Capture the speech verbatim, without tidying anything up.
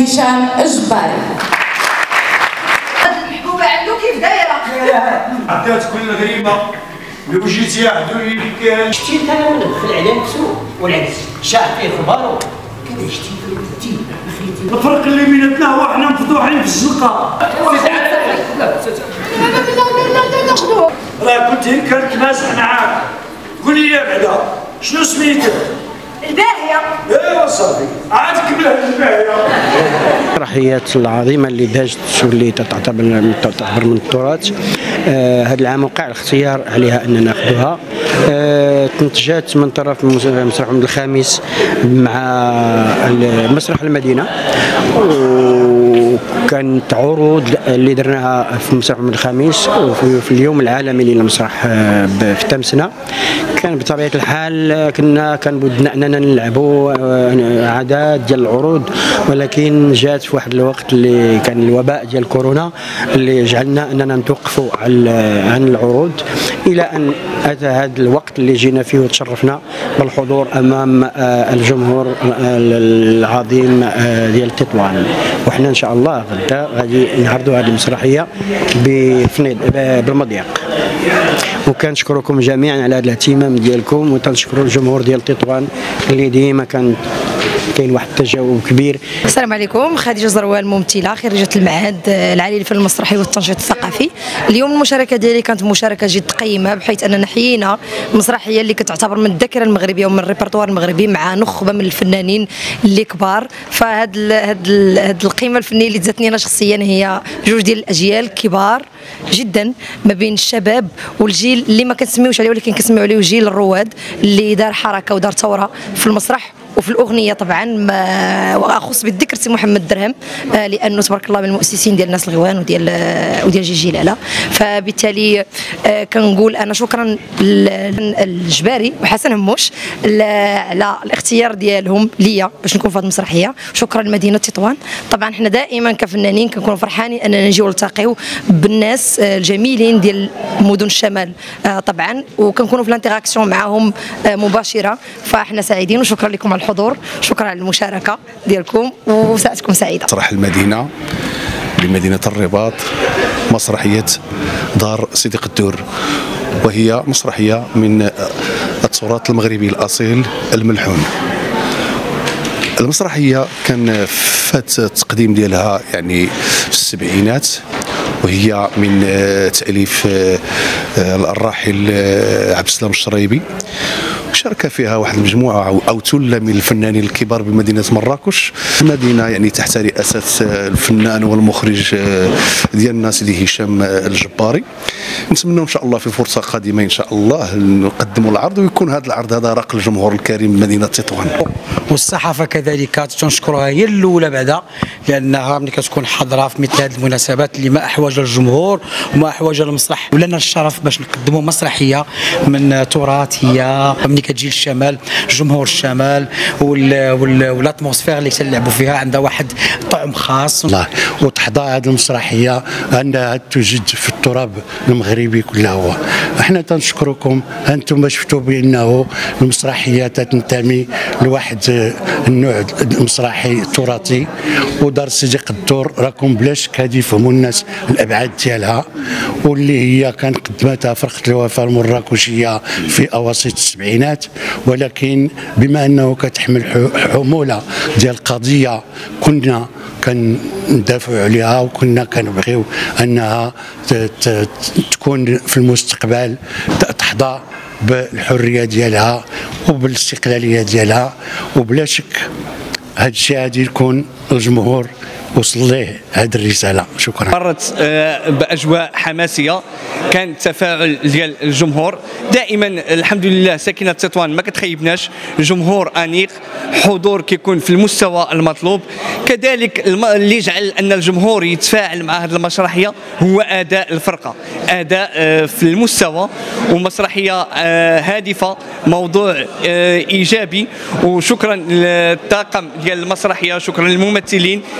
هشام الجباري. المحبوبه عنده كيف دايره؟ عطات كل غريمه لو جيتي عدوني لك شتي انت انا ندخل على نفسه والعكس شاع فيه خبارو كذا شتي فيه انت الفرق اللي بيناتنا هو حنا مفضوحين في الزنقه. راه كنت كانت مازح معاك قولي لي بعدا شنو سميتك؟ الباهيه. ايوا صافي عاد كملها الباهيه. المسرحيات العظيمه اللي دازت واللي تعتبر تعتبر من التراث. آه هذا العام وقع الاختيار عليها اننا ناخذوها. آه تنتجت من طرف مسرح محمد الخامس مع مسرح المدينه، وكانت عروض اللي درناها في مسرح محمد الخامس وفي اليوم العالمي للمسرح في تمسنا. كان بطبيعه الحال كنا كان بدنا اننا نلعبوا عدد ديال العروض، ولكن جات في واحد الوقت اللي كان الوباء ديال كورونا اللي جعلنا اننا نتوقفوا عن العروض الى ان اتى هذا الوقت اللي جينا فيه وتشرفنا بالحضور امام الجمهور العظيم ديال تطوان. وحنا ان شاء الله غدا غادي نعرضوا هذه المسرحيه بالمضيق. وكنشكركم جميعا على هذا الاهتمام ديالكم، وتنشكروا الجمهور ديال تطوان اللي ديما كان كاين واحد التجاوب كبير. السلام عليكم، خديجه زروال ممثله خريجه المعهد العالي للفن المسرحي والتنشيط الثقافي. اليوم المشاركه ديالي كانت مشاركه جد قيمه، بحيث اننا حيينا مسرحيه اللي كتعتبر من الذاكره المغربيه ومن الريبرتوار المغربي مع نخبه من الفنانين اللي كبار. فهاد هاد هاد القيمه الفنيه اللي تزاتني انا شخصيا هي جوج ديال الاجيال كبار جدا ما بين الشباب والجيل اللي ما كنسميوش عليه ولكن كنسميو عليه جيل الرواد اللي دار حركه ودار ثوره في المسرح وفي الاغنيه. طبعا ما واخص بالذكر سي محمد الدرهم، آه لانه تبارك الله من المؤسسين ديال الناس الغوان وديال آه وديال جيجي لالا. فبالتالي آه كنقول انا شكرا للجباري وحسن هموش على الاختيار ديالهم ليا باش نكون في هذه المسرحيه. شكرا لمدينه تطوان. طبعا حنا دائما كفنانين كنكونوا فرحانين اننا نجيو نلتقيو بالناس آه الجميلين ديال مدن الشمال آه طبعا، وكنكونوا في الانتراكسيون معهم آه مباشره. فاحنا سعيدين وشكرا لكم على الحضور، شكرا على المشاركه ديالكم وساعتكم سعيده. مسرح المدينه بمدينه الرباط، مسرحيه دار صديق الدور، وهي مسرحيه من التراث المغربي الاصيل الملحون. المسرحيه كان فات التقديم ديالها يعني في السبعينات، وهي من تاليف الراحل عبد السلام الشريبي. شارك فيها واحد المجموعه او ثله من الفنانين الكبار بمدينه مراكش. المدينه يعني تحت رئاسه الفنان والمخرج ديالنا سيدي هشام الجباري. نتمنى ان شاء الله في فرصه قادمه ان شاء الله نقدموا العرض، ويكون هذا العرض هذا راق الجمهور الكريم بمدينه تطوان. والصحافه كذلك تنشكرها هي الاولى بعدا، لانها ملي كتكون حاضره في مثل هذه المناسبات اللي ما احوج الجمهور وما احوج المسرح. ولنا الشرف باش نقدموا مسرحيه من تراثيه ملي كتجي للشمال، جمهور الشمال والاتموسفير اللي تلعبوا فيها عندها واحد طعم خاص. الله وتحظى هذه المسرحيه انها توجد في التراب المغربي كله. احنا تنشكركم انتم شفتوا بانه المسرحيه تنتمي لواحد النوع المسرحي التراثي، ودار صديق الدور راكم بلا شك هذه يفهموا الناس الابعاد ديالها، واللي هي كان قدمتها فرقه الوفاء المراكشيه في اواسط السبعينات. ولكن بما انه كتحمل حموله ديال قضيه كنا كندافعوا عليها وكنا كنبغيو انها تكون في المستقبل تحظى بالحريه ديالها وبالاستقلاليه ديالها، وبلا شك هذا الشيء غادي يكون الجمهور وصل ليه هذه الرساله. شكرا. مرت باجواء حماسيه، كان تفاعل ديال الجمهور دائما. الحمد لله ساكنه تطوان ما كتخيبناش، جمهور انيق، حضور كيكون في المستوى المطلوب. كذلك اللي يجعل ان الجمهور يتفاعل مع هذه المسرحيه هو اداء الفرقه، اداء في المستوى، ومسرحيه هادفه، موضوع ايجابي. وشكرا للطاقم ديال المسرحيه، شكرا للممثلين.